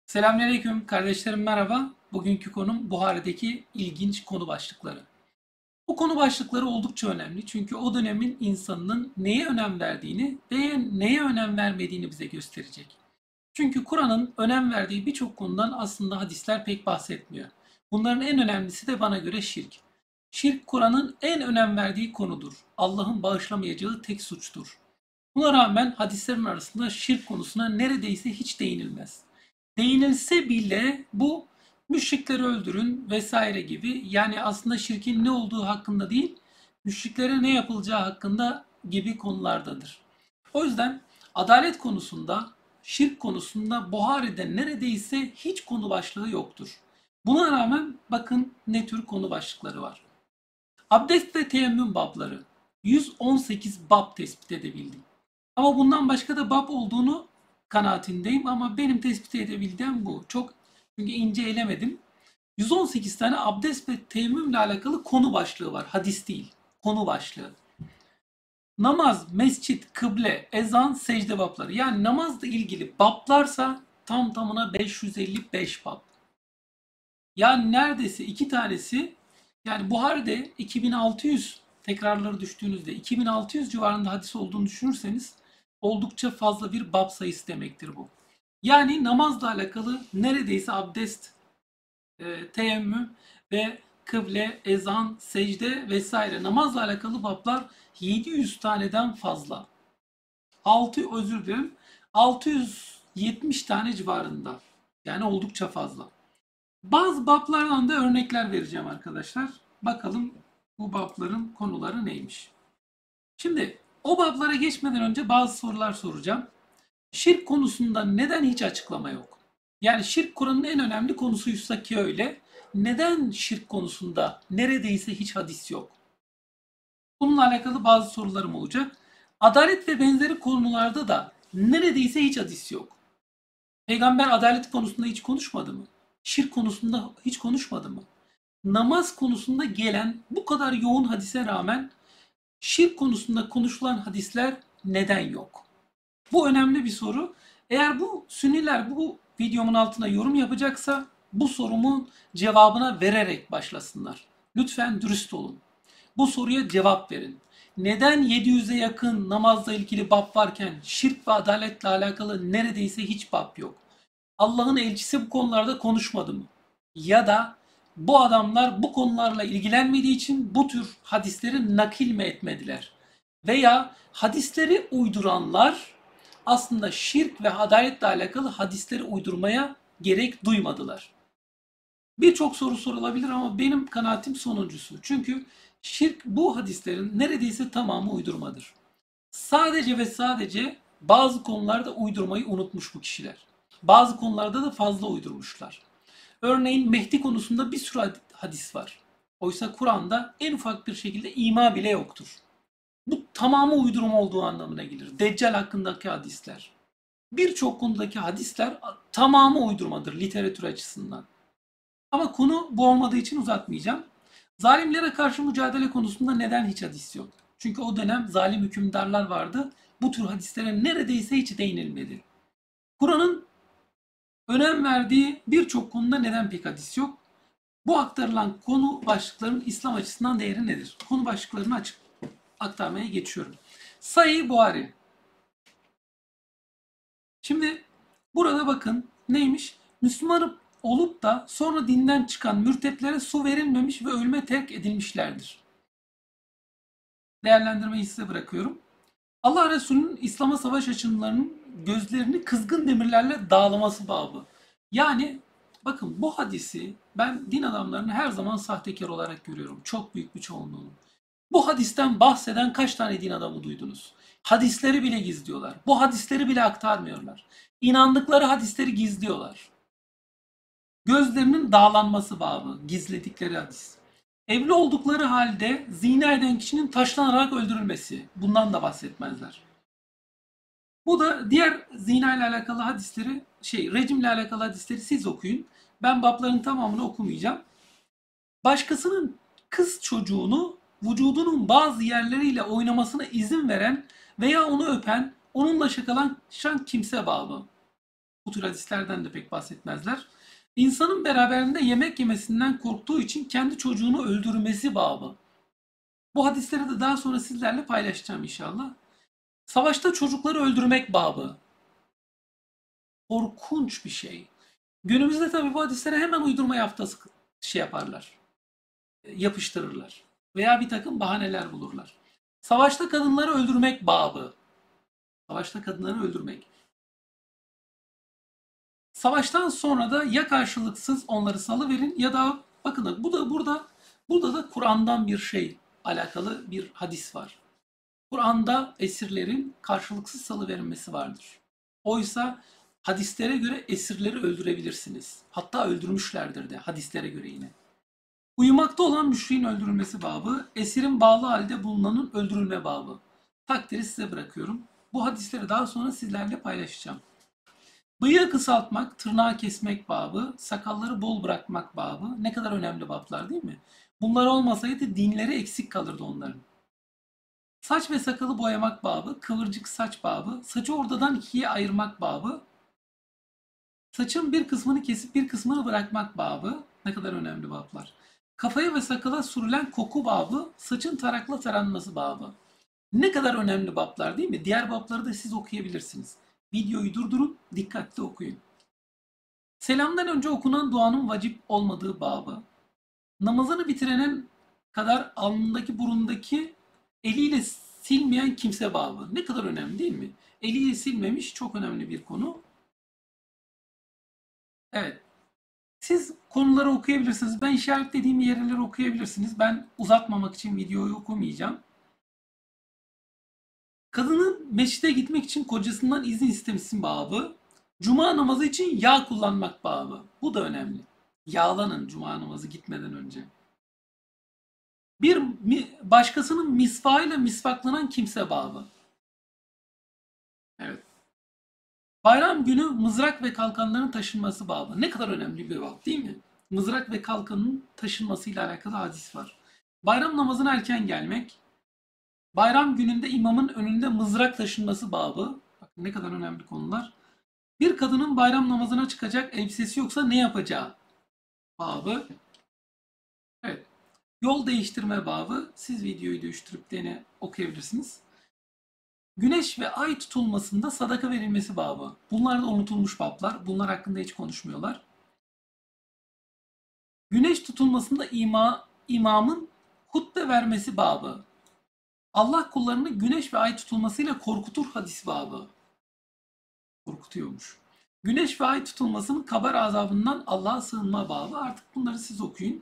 Selamünaleyküm kardeşlerim, merhaba. Bugünkü konum Buhari'deki ilginç konu başlıkları. Bu konu başlıkları oldukça önemli çünkü o dönemin insanının neye önem verdiğini ve neye önem vermediğini bize gösterecek. Çünkü Kur'an'ın önem verdiği birçok konudan aslında hadisler pek bahsetmiyor. Bunların en önemlisi de bana göre şirk. Şirk Kur'an'ın en önem verdiği konudur. Allah'ın bağışlamayacağı tek suçtur. Buna rağmen hadislerin arasında şirk konusuna neredeyse hiç değinilmez. Değinilse bile bu müşrikleri öldürün vesaire gibi, yani aslında şirkin ne olduğu hakkında değil, müşriklere ne yapılacağı hakkında gibi konulardadır. O yüzden adalet konusunda, şirk konusunda Buhari'de neredeyse hiç konu başlığı yoktur. Buna rağmen bakın ne tür konu başlıkları var. Abdest ve teyemmüm babları. 118 bab tespit edebildim. Ama bundan başka da bab olduğunu kanaatindeyim, ama benim tespit edebildiğim bu. Çok, çünkü ince elemedim. 118 tane abdest ve teyemmümle alakalı konu başlığı var. Hadis değil. Konu başlığı. Namaz, mescit, kıble, ezan, secde babları. Yani namazla ilgili bablarsa tam tamına 555 bab. Yani neredeyse iki tanesi, yani Buhari'de 2600, tekrarları düştüğünüzde 2600 civarında hadis olduğunu düşünürseniz oldukça fazla bir bab sayısı demektir bu. Yani namazla alakalı neredeyse abdest, teyemmüm ve kıble, ezan, secde vesaire namazla alakalı bablar 700 taneden fazla. 670 tane civarında. Yani oldukça fazla. Bazı bablardan da örnekler vereceğim arkadaşlar. Bakalım bu babların konuları neymiş. Şimdi o bablara geçmeden önce bazı sorular soracağım. Şirk konusunda neden hiç açıklama yok? Yani şirk Kur'an'ın en önemli konusuysa ki öyle. Neden şirk konusunda neredeyse hiç hadis yok? Bununla alakalı bazı sorularım olacak. Adalet ve benzeri konularda da neredeyse hiç hadis yok. Peygamber adalet konusunda hiç konuşmadı mı? Şirk konusunda hiç konuşmadı mı? Namaz konusunda gelen bu kadar yoğun hadise rağmen şirk konusunda konuşulan hadisler neden yok? Bu önemli bir soru. Eğer bu Sünniler bu videomun altına yorum yapacaksa bu sorumun cevabına vererek başlasınlar. Lütfen dürüst olun. Bu soruya cevap verin. Neden 700'e yakın namazla ilgili bab varken şirk ve adaletle alakalı neredeyse hiç bab yok? Allah'ın elçisi bu konularda konuşmadı mı? Ya da bu adamlar bu konularla ilgilenmediği için bu tür hadisleri nakil mi etmediler? Veya hadisleri uyduranlar aslında şirk ve adaletle alakalı hadisleri uydurmaya gerek duymadılar. Birçok soru sorulabilir ama benim kanaatim sonuncusu. Çünkü şirk bu hadislerin neredeyse tamamı uydurmadır. Sadece ve sadece bazı konularda uydurmayı unutmuş bu kişiler. Bazı konularda da fazla uydurmuşlar. Örneğin Mehdi konusunda bir sürü hadis var. Oysa Kur'an'da en ufak bir şekilde ima bile yoktur. Bu tamamı uydurma olduğu anlamına gelir. Deccal hakkındaki hadisler. Birçok konudaki hadisler tamamı uydurmadır literatür açısından. Ama konu bu olmadığı için uzatmayacağım. Zalimlere karşı mücadele konusunda neden hiç hadis yok? Çünkü o dönem zalim hükümdarlar vardı. Bu tür hadislere neredeyse hiç değinilmedi. Kur'an'ın önem verdiği birçok konuda neden pek hadis yok? Bu aktarılan konu başlıklarının İslam açısından değeri nedir? Konu başlıklarını aktarmaya geçiyorum. Sahih Buhari. Şimdi burada bakın neymiş? Müslüman olup da sonra dinden çıkan mürtetlere su verilmemiş ve ölüme terk edilmişlerdir. Değerlendirmeyi size bırakıyorum. Allah Resulü'nün İslam'a savaş açanlarının gözlerini kızgın demirlerle dağlaması babı. Yani bakın, bu hadisi ben din adamlarını her zaman sahtekar olarak görüyorum. Çok büyük bir çoğunluğunu. Bu hadisten bahseden kaç tane din adamı duydunuz? Hadisleri bile gizliyorlar. Bu hadisleri bile aktarmıyorlar. İnandıkları hadisleri gizliyorlar. Gözlerinin dağlanması babı, gizledikleri hadis. Evli oldukları halde zina eden kişinin taşlanarak öldürülmesi. Bundan da bahsetmezler. Bu da diğer zina ile alakalı hadisleri, rejimle alakalı hadisleri siz okuyun. Ben babların tamamını okumayacağım. Başkasının kız çocuğunu vücudunun bazı yerleriyle oynamasına izin veren veya onu öpen, onunla şakalaşan kimse babı. Bu tür hadislerden de pek bahsetmezler. İnsanın beraberinde yemek yemesinden korktuğu için kendi çocuğunu öldürmesi babı. Bu hadisleri de daha sonra sizlerle paylaşacağım inşallah. Savaşta çocukları öldürmek babı. Korkunç bir şey. Günümüzde tabii bu hadislere hemen uydurma yaftası şey yaparlar. Yapıştırırlar. Veya bir takım bahaneler bulurlar. Savaşta kadınları öldürmek babı. Savaşta kadınları öldürmek. Savaştan sonra da ya karşılıksız onları salıverin ya da bakın burada da Kur'an'dan bir şey alakalı bir hadis var. Kur'an'da esirlerin karşılıksız salıverilmesi vardır. Oysa hadislere göre esirleri öldürebilirsiniz. Hatta öldürmüşlerdir de hadislere göre yine. Uyumakta olan müşriğin öldürülmesi babı, esirin bağlı halde bulunanın öldürülme babı. Takdiri size bırakıyorum. Bu hadisleri daha sonra sizlerle paylaşacağım. Bıyığı kısaltmak, tırnağı kesmek babı, sakalları bol bırakmak babı. Ne kadar önemli bablar değil mi? Bunlar olmasaydı dinleri eksik kalırdı onların. Saç ve sakalı boyamak babı, kıvırcık saç babı, saçı ortadan ikiye ayırmak babı, saçın bir kısmını kesip bir kısmını bırakmak babı. Ne kadar önemli bablar. Kafaya ve sakala sürülen koku babı, saçın tarakla taranması babı. Ne kadar önemli bablar değil mi? Diğer babları da siz okuyabilirsiniz. Videoyu durdurun, dikkatli okuyun. Selamdan önce okunan duanın vacip olmadığı babı. Namazını bitirenin kadar alnındaki burundaki eliyle silmeyen kimse babı. Ne kadar önemli değil mi? Eliyle silmemiş çok önemli bir konu. Evet. Siz konuları okuyabilirsiniz. Ben işaretlediğim yerleri okuyabilirsiniz. Ben uzatmamak için videoyu okumayacağım. Kadının mescide gitmek için kocasından izin istemesi babı. Cuma namazı için yağ kullanmak babı. Bu da önemli. Yağlanın cuma namazı gitmeden önce. Bir başkasının misvağıyla misvaklanan kimse babı. Evet. Bayram günü mızrak ve kalkanların taşınması babı. Ne kadar önemli bir bab değil mi? Mızrak ve kalkanın taşınmasıyla alakalı hadis var. Bayram namazına erken gelmek. Bayram gününde imamın önünde mızrak taşınması babı. Bakın ne kadar önemli konular. Bir kadının bayram namazına çıkacak elbisesi yoksa ne yapacağı babı. Evet. Yol değiştirme babı. Siz videoyu değiştirip de okuyabilirsiniz. Güneş ve ay tutulmasında sadaka verilmesi babı. Bunlar da unutulmuş bablar. Bunlar hakkında hiç konuşmuyorlar. Güneş tutulmasında imamın hutbe vermesi babı. Allah kullarını güneş ve ay tutulmasıyla korkutur hadis babı. Korkutuyormuş. Güneş ve ay tutulmasının kabar azabından Allah'a sığınma babı. Artık bunları siz okuyun.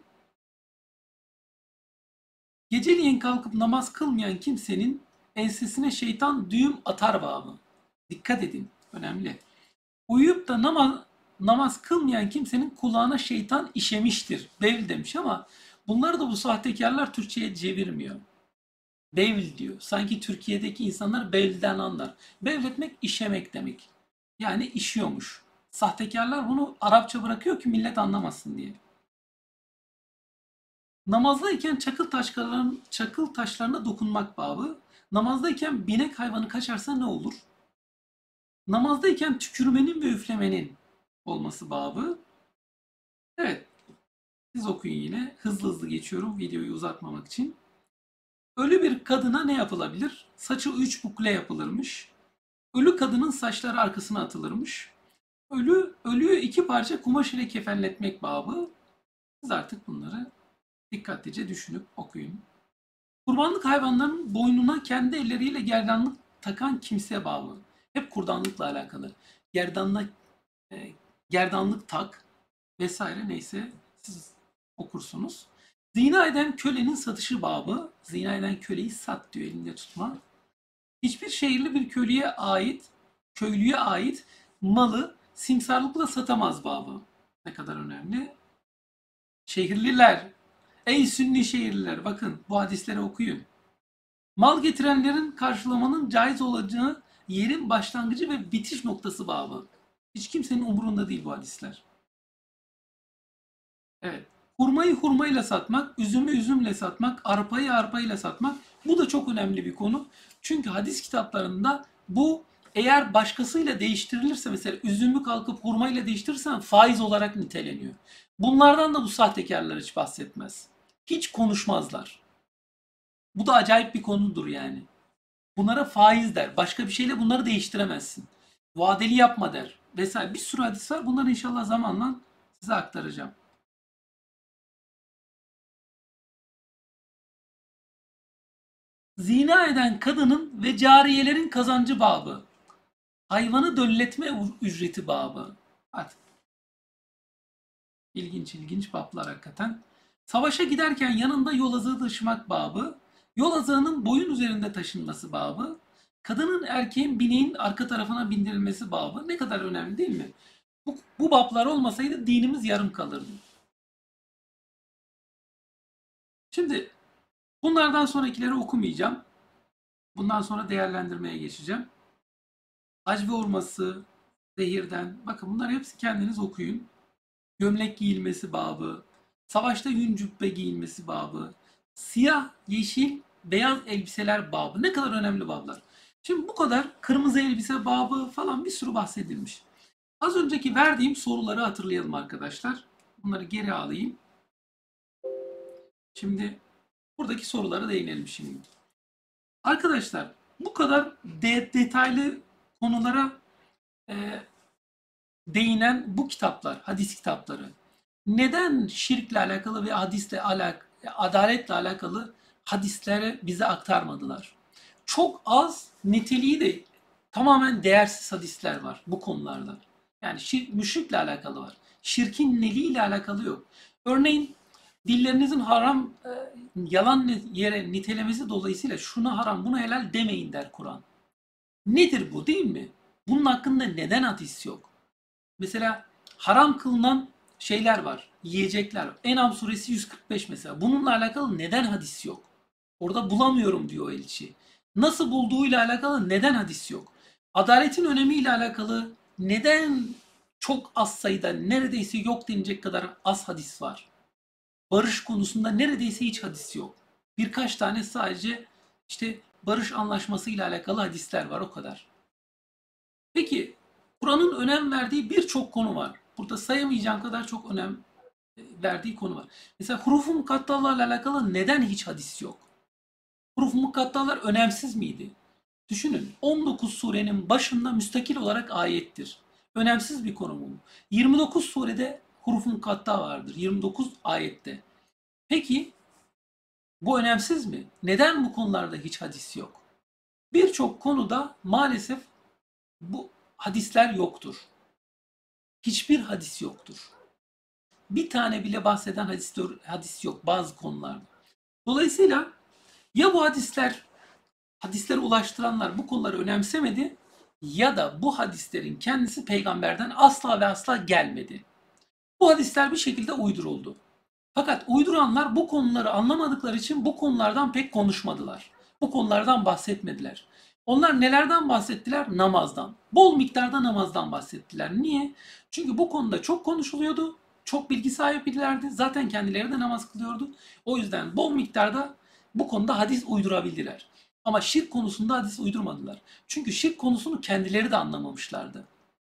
Geceliğin kalkıp namaz kılmayan kimsenin ensesine şeytan düğüm atar babı. Dikkat edin. Önemli. Uyuyup da namaz kılmayan kimsenin kulağına şeytan işemiştir. Bevl demiş ama bunları da bu sahtekarlar Türkçe'ye çevirmiyor. Bevl diyor. Sanki Türkiye'deki insanlar bevlden anlar. Bevl etmek işemek demek. Yani işiyormuş. Sahtekarlar bunu Arapça bırakıyor ki millet anlamasın diye. Namazdayken çakıl taşlarına dokunmak babı. Namazdayken binek hayvanı kaçarsa ne olur? Namazdayken tükürmenin ve üflemenin olması babı. Evet. Siz okuyun yine. Hızlı hızlı geçiyorum videoyu uzatmamak için. Ölü bir kadına ne yapılabilir? Saçı 3 bukle yapılırmış. Ölü kadının saçları arkasına atılırmış. Ölüyü 2 parça kumaş ile kefenletmek babı. Siz artık bunları dikkatlice düşünüp okuyun. Kurbanlık hayvanların boynuna kendi elleriyle gerdanlık takan kimseye bağlı. Hep kurbanlıkla alakalı. Gerdanlık, gerdanlık tak vesaire neyse siz okursunuz. Zina eden kölenin satışı babı. Zina eden köleyi sat diyor elinde tutma. Hiçbir şehirli bir köylüye ait malı simsarlıkla satamaz babı. Ne kadar önemli. Şehirliler, ey Sünni şehirliler bakın bu hadisleri okuyun. Mal getirenlerin karşılamanın caiz olacağı yerin başlangıcı ve bitiş noktası babı. Hiç kimsenin umurunda değil bu hadisler. Evet. Hurmayı hurmayla satmak, üzümü üzümle satmak, arpayı arpayla satmak. Bu da çok önemli bir konu. Çünkü hadis kitaplarında bu Eğer başkasıyla değiştirilirse, mesela üzümü kalkıp hurmayla değiştirirsen faiz olarak niteleniyor. Bunlardan da bu sahtekarlar hiç bahsetmez. Hiç konuşmazlar. Bu da acayip bir konudur yani. Bunlara faiz der. Başka bir şeyle bunları değiştiremezsin. Vadeli yapma der. Vesaire. Bir sürü hadis var. Bunları inşallah zamanla size aktaracağım. Zina eden kadının ve cariyelerin kazancı babı. Hayvanı dölletme ücreti babı. Hadi. İlginç ilginç bablar hakikaten. Savaşa giderken yanında yol azığı taşımak babı. Yol azığının boyun üzerinde taşınması babı. Kadının erkeğin bineğin arka tarafına bindirilmesi babı. Ne kadar önemli değil mi? Bu bablar olmasaydı dinimiz yarım kalırdı. Şimdi bunlardan sonrakileri okumayacağım. Bundan sonra değerlendirmeye geçeceğim. Hac ve hurması, zehirden. Bakın bunları hepsi kendiniz okuyun. Gömlek giyilmesi babı, savaşta yün cübbe giyilmesi babı, siyah, yeşil, beyaz elbiseler babı. Ne kadar önemli bablar. Şimdi bu kadar kırmızı elbise babı falan bir sürü bahsedilmiş. Az önceki verdiğim soruları hatırlayalım arkadaşlar. Bunları geri alayım. Şimdi buradaki sorulara değinelim şimdi. Arkadaşlar bu kadar detaylı konulara e, değinen bu kitaplar, hadis kitapları neden şirkle alakalı ve adaletle alakalı hadisleri bize aktarmadılar? Çok az, niteliği de tamamen değersiz hadisler var bu konularda. Yani müşrikle alakalı var. Şirkin neliğiyle alakalı yok. Örneğin dillerinizin haram, yalan yere nitelemesi dolayısıyla şuna haram, buna helal demeyin der Kur'an. Nedir bu, değil mi? Bunun hakkında neden hadis yok? Mesela haram kılınan şeyler var, yiyecekler. En'am suresi 145 mesela. Bununla alakalı neden hadis yok? Orada bulamıyorum diyor elçi. Nasıl bulduğuyla alakalı neden hadis yok? Adaletin önemiyle alakalı neden çok az sayıda, neredeyse yok denecek kadar az hadis var? Barış konusunda neredeyse hiç hadis yok. Birkaç tane sadece işte barış anlaşması ile alakalı hadisler var, o kadar. Peki Kur'an'ın önem verdiği birçok konu var. Burada sayamayacağım kadar çok önem verdiği konu var. Mesela huruf-u mukattalarla alakalı neden hiç hadis yok? Huruf-u mukattalar önemsiz miydi? Düşünün, 19 surenin başında müstakil olarak ayettir. Önemsiz bir konu mu? 29 surede huruf-u mukatta vardır. 29 ayette. Peki bu önemsiz mi? Neden bu konularda hiç hadis yok? Birçok konuda maalesef bu hadisler yoktur. Hiçbir hadis yoktur. Bir tane bile bahseden hadis yok bazı konularda. Dolayısıyla ya bu hadisleri ulaştıranlar bu konuları önemsemedi, ya da bu hadislerin kendisi peygamberden asla ve asla gelmedi. Bu hadisler bir şekilde uyduruldu. Fakat uyduranlar bu konuları anlamadıkları için bu konulardan pek konuşmadılar. Bu konulardan bahsetmediler. Onlar nelerden bahsettiler? Namazdan. Bol miktarda namazdan bahsettiler. Niye? Çünkü bu konuda çok konuşuluyordu. Çok bilgi sahiplerdi. Zaten kendileri de namaz kılıyordu. O yüzden bol miktarda bu konuda hadis uydurabildiler. Ama şirk konusunda hadis uydurmadılar. Çünkü şirk konusunu kendileri de anlamamışlardı.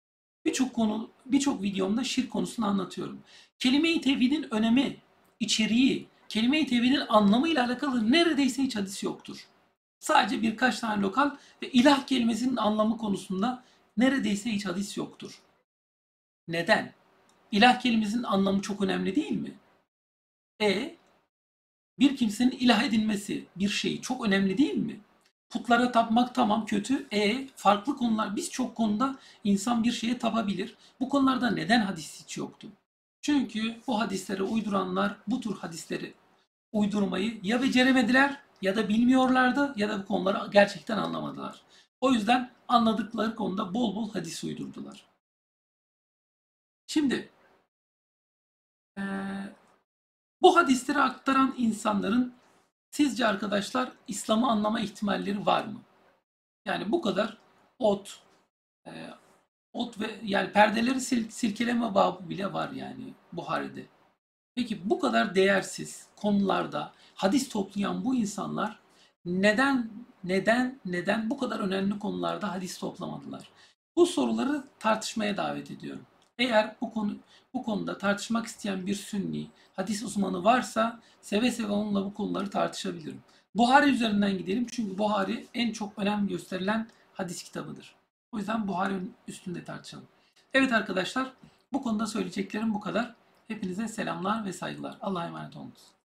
Birçok videomda şirk konusunu anlatıyorum. Kelime-i tevhidin önemi, içeriği, kelime-i tevhidin anlamıyla alakalı neredeyse hiç hadis yoktur. Sadece birkaç tane lokal ve ilah kelimesinin anlamı konusunda neredeyse hiç hadis yoktur. Neden? İlah kelimesinin anlamı çok önemli değil mi? Bir kimsenin ilah edinmesi bir şey çok önemli değil mi? Putlara tapmak tamam kötü. Farklı konular, birçok konuda insan bir şeye tapabilir. Bu konularda neden hadis hiç yoktu? Çünkü bu hadisleri uyduranlar bu tür hadisleri uydurmayı ya beceremediler, ya da bilmiyorlardı, ya da bu konuları gerçekten anlamadılar. O yüzden anladıkları konuda bol bol hadis uydurdular. Şimdi bu hadisleri aktaran insanların sizce arkadaşlar İslam'ı anlama ihtimalleri var mı? Yani bu kadar ot, e, ot ve yani perdeleri silkeleme babı bile var yani Buhari'de. Peki bu kadar değersiz konularda hadis toplayan bu insanlar neden bu kadar önemli konularda hadis toplamadılar? Bu soruları tartışmaya davet ediyorum. Eğer bu konuda tartışmak isteyen bir sünni, hadis uzmanı varsa seve seve onunla bu konuları tartışabilirim. Buhari üzerinden gidelim çünkü Buhari en çok önem gösterilen hadis kitabıdır. O yüzden Buhari üstünde tartışalım. Evet arkadaşlar, bu konuda söyleyeceklerim bu kadar. Hepinize selamlar ve saygılar. Allah'a emanet olunuz.